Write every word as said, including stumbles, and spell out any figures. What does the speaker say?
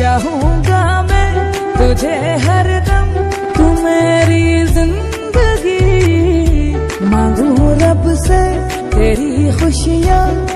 चाहूंगा मैं तुझे हरदम, तू मेरी जिंदगी। मांगू रब से तेरी खुशियाँ